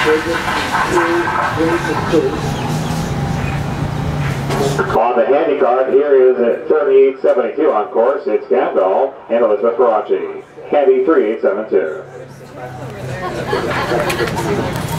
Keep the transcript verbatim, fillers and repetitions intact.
On the handy card, here is at thirty-eight seventy-two on course. It's Campbell and Elizabeth Faraci. Handy three eight seven two.